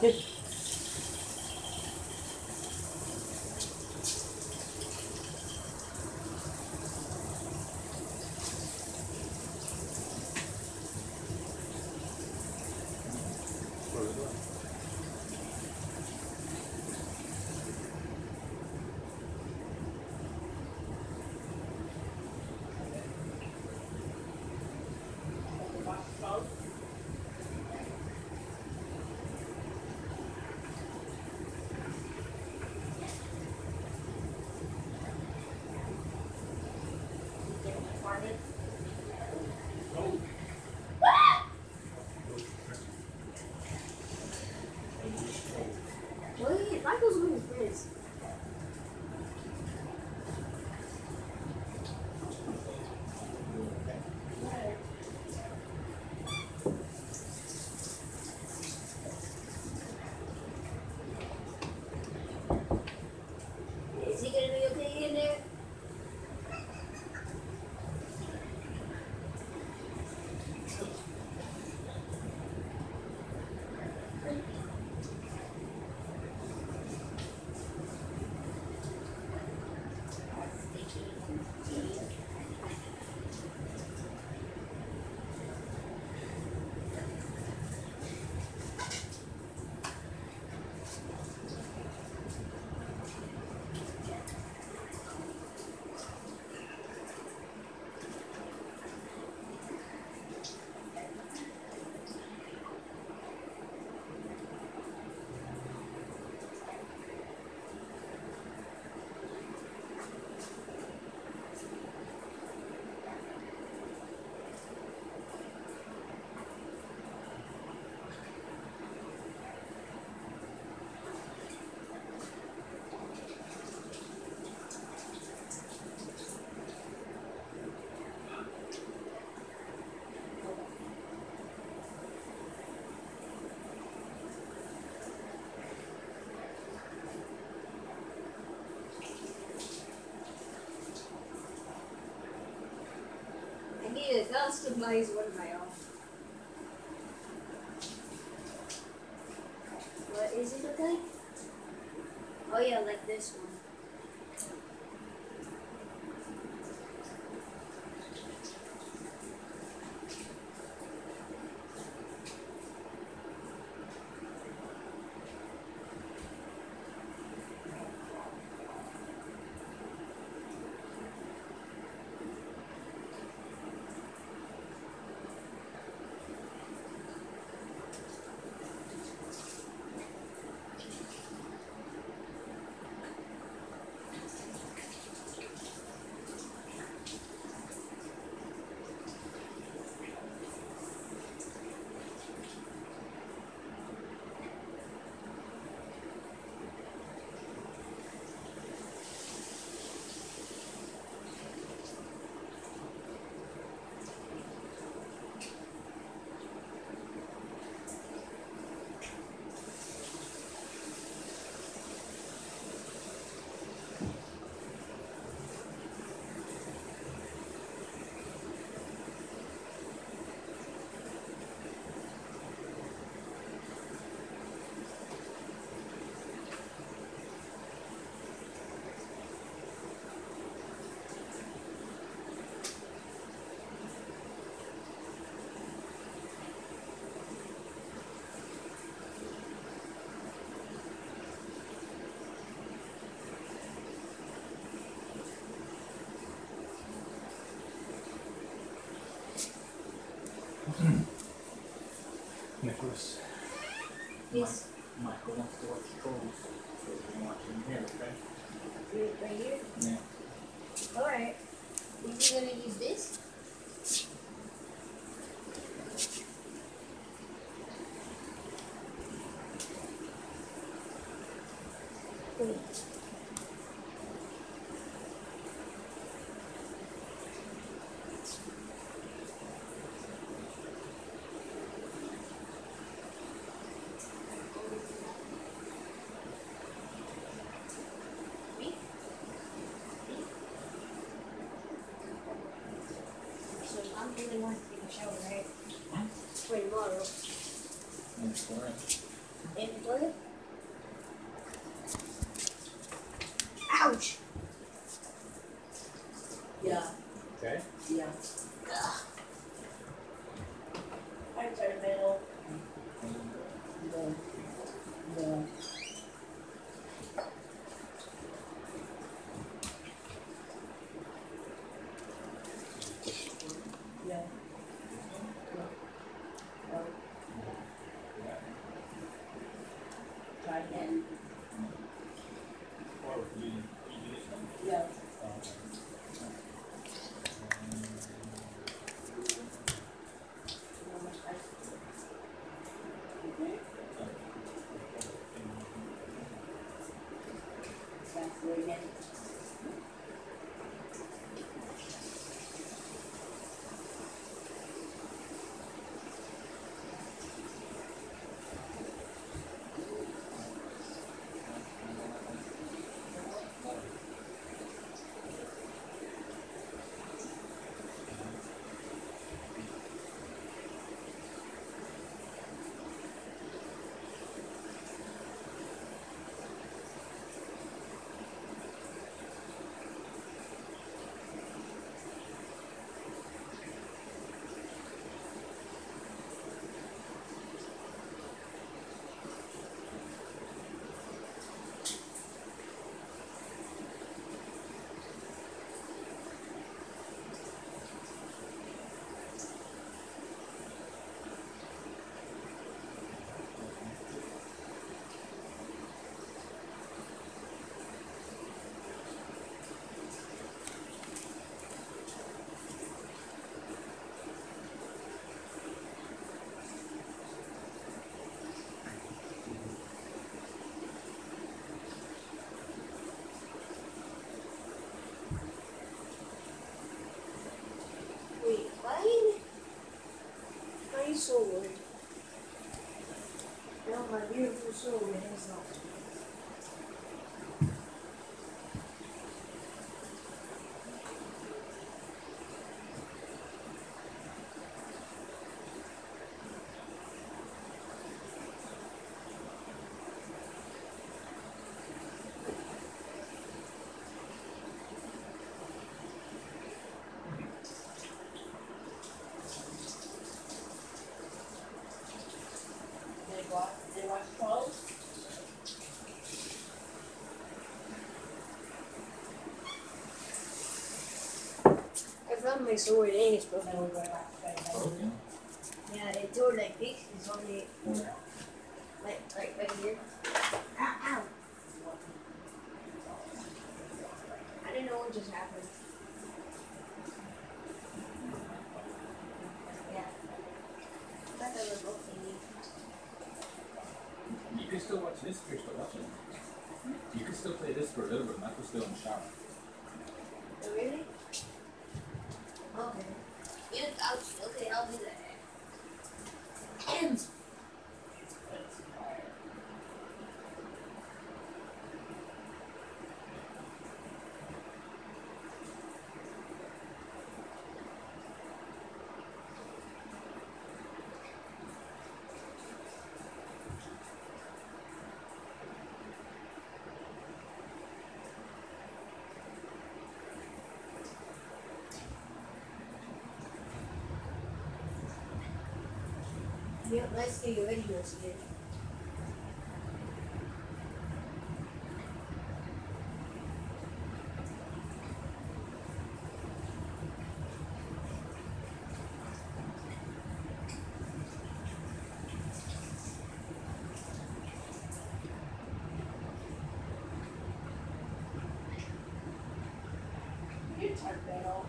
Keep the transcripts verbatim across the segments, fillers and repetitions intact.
I customize one of my own. What is it look like? Oh yeah, like this one. Nicholas. Yes. Mike, Michael wants to watch Trolls, so we can watch him here, okay? Right here? Yeah. Alright. Is he gonna use this? Wait. I'm really want to take a shower, right? Hmm? For tomorrow. That's alright. In the toilet? Ouch! Yeah. Okay. Yeah. I turn middle. No. No. Yeah. No. Try again. Or you, you do this one? Yeah. Wait, why? Why are you so worried? No, my beautiful soul is not. They watch, they watch clothes. I found my sword and it's broken. Then we go back to bed. Broken. Yeah, it tore like this. It's only Yeah. like like right here. Ow, ow. I don't know what just happened. Yeah. I thought that was broken. You can still watch this if you're still watching. You can still play this for a little bit, Michael's still in the shower. Oh, really? Okay. Yeah, I'll, okay, I'll do that. And yeah, let's do your videos again. You turn middle.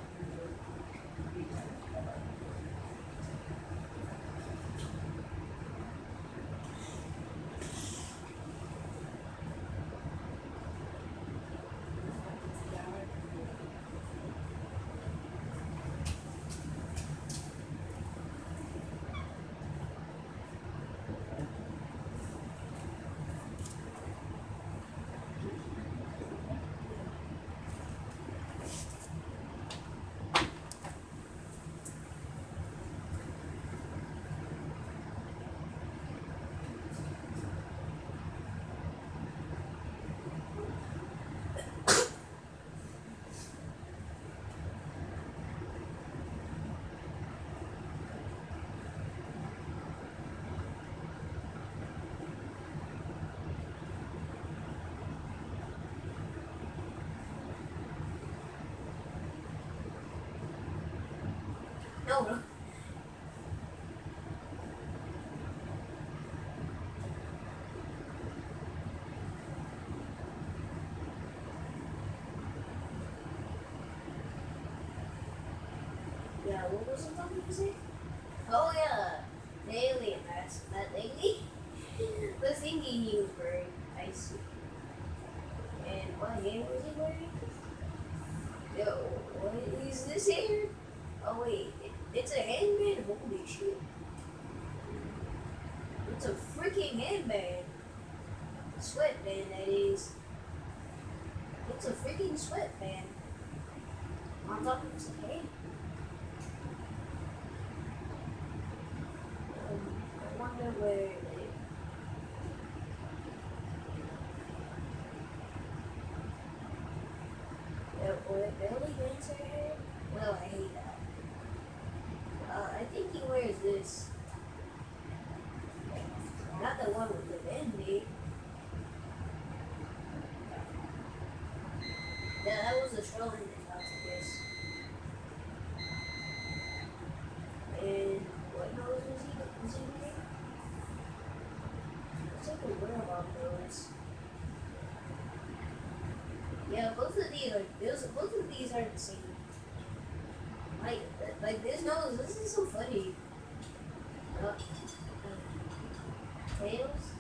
what was I talking to say? Oh yeah, the alien mask, that thingy. The thingy he was wearing. I see. And what hair was he wearing? Yo, what is this hair? Oh wait, it, it's a handband? Holy shit. It's a freaking handband. Sweatband, that is. It's a freaking sweatband. I thought it was a hand. Um, I wonder where it is. Yeah, or belly bands her hair? Well, I hate that. Uh, I think he wears this. Not the one with the band-aid. Yeah, that was the Schrödinger's house, I guess. And what nose was he, was he wearing? Looks like a werewolf nose. Yeah, both of these are, those, both of these are the same. Like, like this nose, this is so funny. Uh, uh, tails?